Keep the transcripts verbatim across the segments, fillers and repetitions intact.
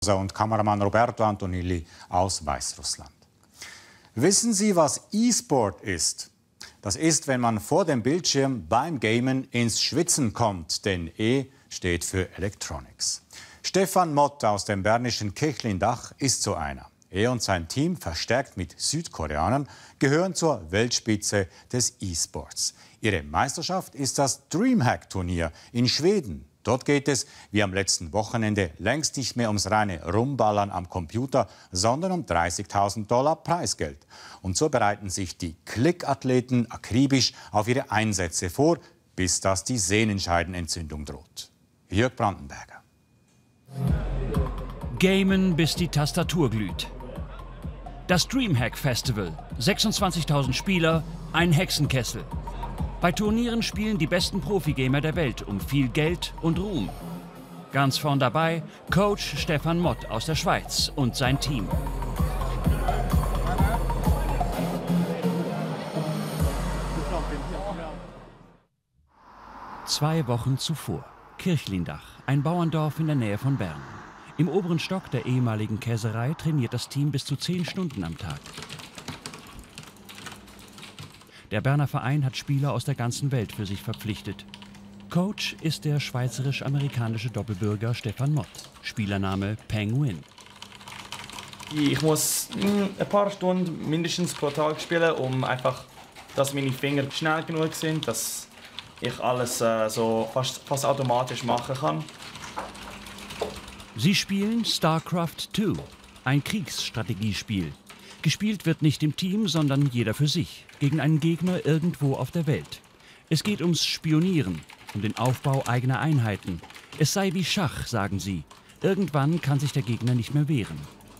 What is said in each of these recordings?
und Kameramann Roberto Antonilli aus Weißrussland. Wissen Sie, was E-Sport ist? Das ist, wenn man vor dem Bildschirm beim Gamen ins Schwitzen kommt, denn E steht für Electronics. Stefan Mott aus dem bernischen Kirchlindach ist so einer. Er und sein Team, verstärkt mit Südkoreanern, gehören zur Weltspitze des E-Sports. Ihre Meisterschaft ist das Dreamhack-Turnier in Schweden. Dort geht es, wie am letzten Wochenende, längst nicht mehr ums reine Rumballern am Computer, sondern um dreißigtausend Dollar Preisgeld. Und so bereiten sich die Klick-Athleten akribisch auf ihre Einsätze vor, bis das die Sehnenscheidenentzündung droht. Jörg Brandenberger. Gamen, bis die Tastatur glüht. Das Dreamhack Festival. sechsundzwanzigtausend Spieler, ein Hexenkessel. Bei Turnieren spielen die besten Profigamer der Welt um viel Geld und Ruhm. Ganz vorn dabei Coach Stefan Mott aus der Schweiz und sein Team. Zwei Wochen zuvor. Kirchlindach, ein Bauerndorf in der Nähe von Bern. Im oberen Stock der ehemaligen Käserei trainiert das Team bis zu zehn Stunden am Tag. Der Berner Verein hat Spieler aus der ganzen Welt für sich verpflichtet. Coach ist der schweizerisch-amerikanische Doppelbürger Stefan Mott, Spielername Penguin. Ich muss ein paar Stunden mindestens pro Tag spielen, um einfach, dass meine Finger schnell genug sind, dass ich alles äh, so fast, fast automatisch machen kann. Sie spielen StarCraft zwei, ein Kriegsstrategiespiel. Gespielt wird nicht im Team, sondern jeder für sich, gegen einen Gegner irgendwo auf der Welt. Es geht ums Spionieren, um den Aufbau eigener Einheiten. Es sei wie Schach, sagen sie. Irgendwann kann sich der Gegner nicht mehr wehren.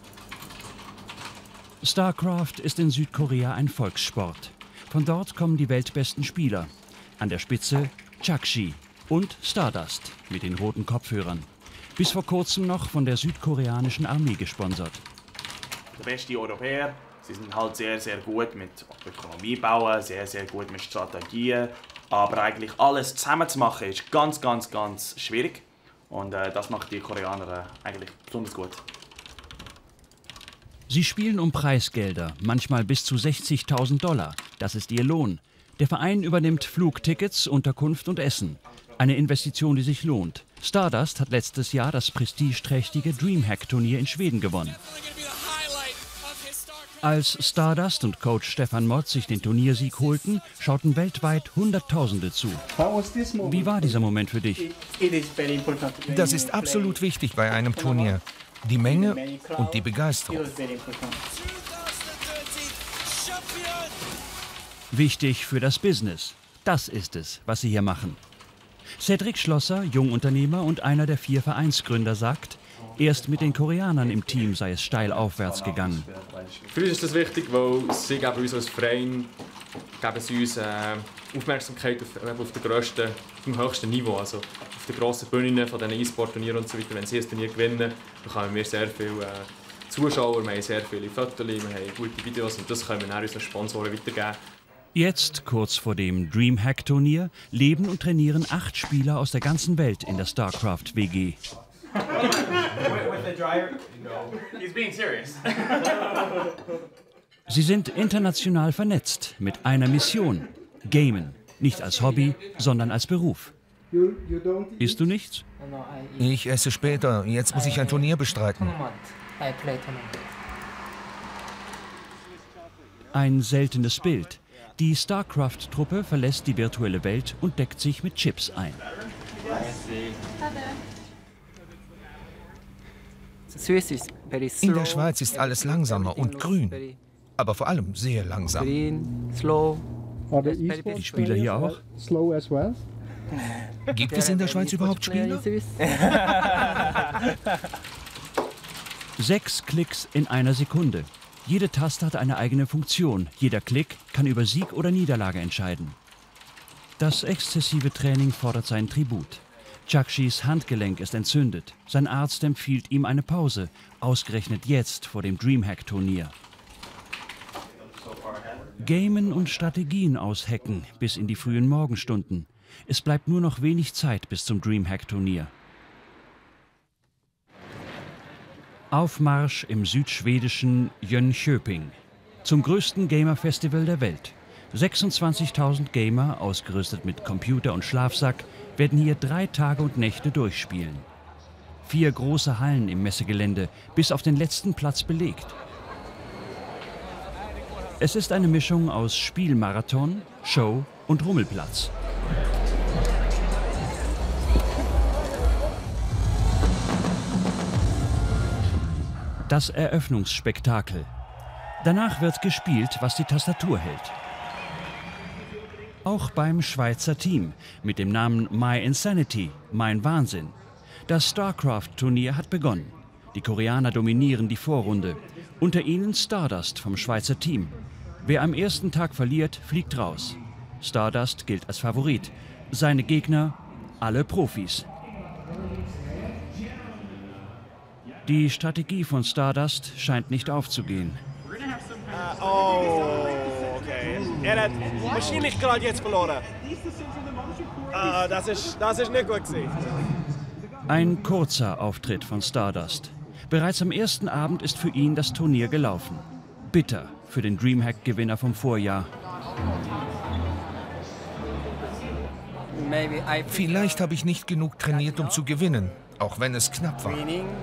StarCraft ist in Südkorea ein Volkssport. Von dort kommen die weltbesten Spieler. An der Spitze Chakshi und Stardust mit den roten Kopfhörern. Bis vor kurzem noch von der südkoreanischen Armee gesponsert. Der beste Europäer, sie sind halt sehr, sehr gut mit Ökonomie bauen, sehr, sehr gut mit Strategien. Aber eigentlich alles zusammen zu machen, ist ganz, ganz, ganz schwierig. Und äh, das macht die Koreaner äh, eigentlich besonders gut. Sie spielen um Preisgelder, manchmal bis zu sechzigtausend Dollar. Das ist ihr Lohn. Der Verein übernimmt Flugtickets, Unterkunft und Essen. Eine Investition, die sich lohnt. Stardust hat letztes Jahr das prestigeträchtige Dreamhack-Turnier in Schweden gewonnen. Als Stardust und Coach Stefan Mott sich den Turniersieg holten, schauten weltweit Hunderttausende zu. Wie war dieser Moment für dich? Das ist absolut wichtig bei einem Turnier. Die Menge und die Begeisterung. Wichtig für das Business. Das ist es, was sie hier machen. Cedric Schlosser, Jungunternehmer und einer der vier Vereinsgründer, sagt, erst mit den Koreanern im Team sei es steil aufwärts gegangen. Für uns ist das wichtig, weil sie geben uns als Verein geben sie uns, äh, Aufmerksamkeit auf, auf, der grössten, auf dem höchsten Niveau, also auf den grossen Bühnen von diesen E-Sport-Turnieren und so weiter. Wenn sie ein Turnier gewinnen, dann haben wir sehr viele äh, Zuschauer, wir haben sehr viele Fotos, wir haben gute Videos und das können wir dann unseren Sponsoren weitergeben. Jetzt, kurz vor dem Dreamhack-Turnier, leben und trainieren acht Spieler aus der ganzen Welt in der StarCraft-W G. Sie sind international vernetzt mit einer Mission: Gamen. Nicht als Hobby, sondern als Beruf. Isst du nichts? Ich esse später. Jetzt muss ich ein Turnier bestreiten. Ein seltenes Bild. Die StarCraft-Truppe verlässt die virtuelle Welt und deckt sich mit Chips ein. In der Schweiz ist alles langsamer und grün, aber vor allem sehr langsam. Die Spieler hier auch? Gibt es in der Schweiz überhaupt Spieler? Sechs Klicks in einer Sekunde. Jede Taste hat eine eigene Funktion. Jeder Klick kann über Sieg oder Niederlage entscheiden. Das exzessive Training fordert seinen Tribut. Chakshis Handgelenk ist entzündet. Sein Arzt empfiehlt ihm eine Pause, ausgerechnet jetzt vor dem Dreamhack-Turnier. Gamen und Strategien aushacken bis in die frühen Morgenstunden. Es bleibt nur noch wenig Zeit bis zum Dreamhack-Turnier. Aufmarsch im südschwedischen Jönköping, zum größten Gamer-Festival der Welt. sechsundzwanzigtausend Gamer, ausgerüstet mit Computer und Schlafsack, werden hier drei Tage und Nächte durchspielen. Vier große Hallen im Messegelände, bis auf den letzten Platz belegt. Es ist eine Mischung aus Spielmarathon, Show und Rummelplatz. Das Eröffnungsspektakel. Danach wird gespielt, was die Tastatur hält. Auch beim Schweizer Team mit dem Namen My Insanity, mein Wahnsinn. Das StarCraft-Turnier hat begonnen. Die Koreaner dominieren die Vorrunde. Unter ihnen Stardust vom Schweizer Team. Wer am ersten Tag verliert, fliegt raus. Stardust gilt als Favorit. Seine Gegner, alle Profis. Die Strategie von Stardust scheint nicht aufzugehen. Uh, oh, okay. Er hat wahrscheinlich gerade jetzt verloren. Uh, das ist, das ist nicht gut gewesen. Ein kurzer Auftritt von Stardust. Bereits am ersten Abend ist für ihn das Turnier gelaufen. Bitter für den Dreamhack-Gewinner vom Vorjahr. Vielleicht habe ich nicht genug trainiert, um zu gewinnen, auch wenn es knapp war.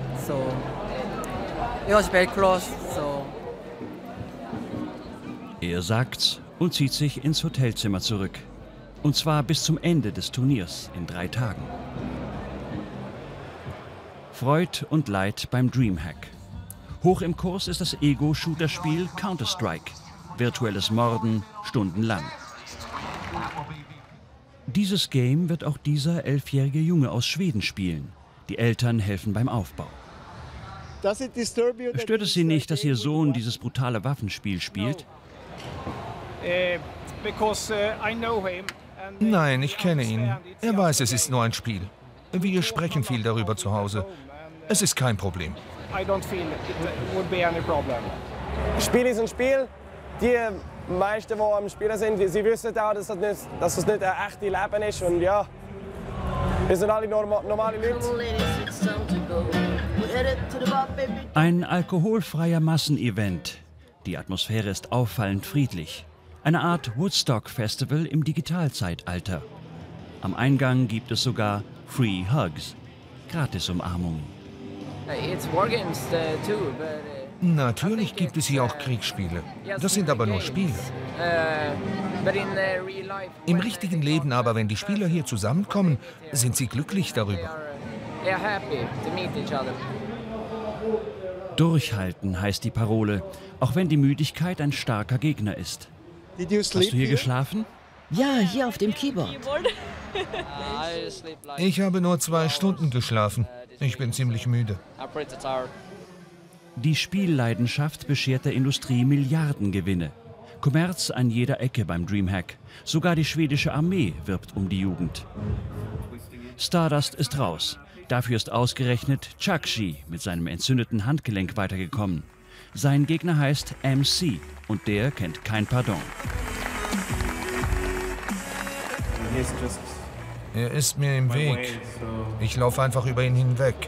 Er sagt's und zieht sich ins Hotelzimmer zurück. Und zwar bis zum Ende des Turniers in drei Tagen. Freud und Leid beim Dreamhack. Hoch im Kurs ist das Ego-Shooter-Spiel Counter-Strike. Virtuelles Morden stundenlang. Dieses Game wird auch dieser elfjährige Junge aus Schweden spielen. Die Eltern helfen beim Aufbau. Stört es Sie nicht, dass Ihr Sohn dieses brutale Waffenspiel spielt? Nein, ich kenne ihn. Er weiß, es ist nur ein Spiel. Wir sprechen viel darüber zu Hause. Es ist kein Problem. Spiel ist ein Spiel. Die meisten, die am Spielen sind, sie wissen auch, dass das nicht, dass das nicht ein echtes Leben ist. Und ja, wir sind alle norma normale Leute. Ein alkoholfreier Massenevent. Die Atmosphäre ist auffallend friedlich. Eine Art Woodstock-Festival im Digitalzeitalter. Am Eingang gibt es sogar Free Hugs, Gratis-Umarmungen. Natürlich gibt es hier auch Kriegsspiele. Das sind aber nur Spiele. Im richtigen Leben aber, wenn die Spieler hier zusammenkommen, sind sie glücklich darüber. Durchhalten heißt die Parole, auch wenn die Müdigkeit ein starker Gegner ist. Hast du hier geschlafen? Ja, hier auf dem Keyboard. Ich habe nur zwei Stunden geschlafen. Ich bin ziemlich müde. Die Spielleidenschaft beschert der Industrie Milliardengewinne. Kommerz an jeder Ecke beim Dreamhack. Sogar die schwedische Armee wirbt um die Jugend. Stardust ist raus. Dafür ist ausgerechnet Chakshi mit seinem entzündeten Handgelenk weitergekommen. Sein Gegner heißt M C und der kennt kein Pardon. Er ist mir im Weg. Ich laufe einfach über ihn hinweg.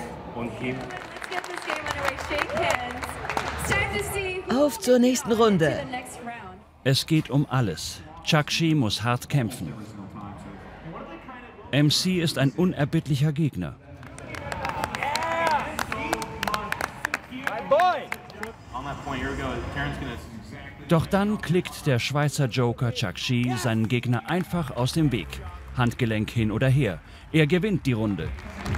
Auf zur nächsten Runde. Es geht um alles. Chakshi muss hart kämpfen. M C ist ein unerbittlicher Gegner. Doch dann klickt der Schweizer Joker Chakshi seinen Gegner einfach aus dem Weg. Handgelenk hin oder her. Er gewinnt die Runde.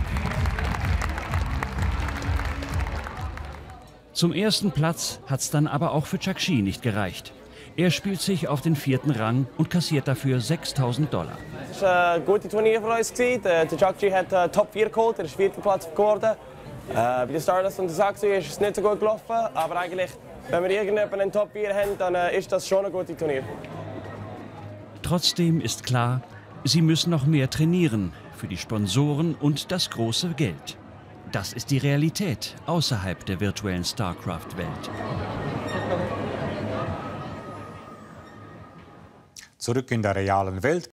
Zum ersten Platz hat's dann aber auch für Chakshi nicht gereicht. Er spielt sich auf den vierten Rang und kassiert dafür sechstausend Dollar. Es war ein gutes Turnier für uns. Der Chakshi hat den Top vier geholt, er ist vierter Platz geworden. Äh, bei der Stardust und der Saxo ist es nicht so gut gelaufen, aber eigentlich, wenn wir irgendjemanden in den Top vier haben, dann äh, ist das schon ein gutes Turnier. Trotzdem ist klar, sie müssen noch mehr trainieren für die Sponsoren und das große Geld. Das ist die Realität außerhalb der virtuellen StarCraft-Welt. Zurück in der realen Welt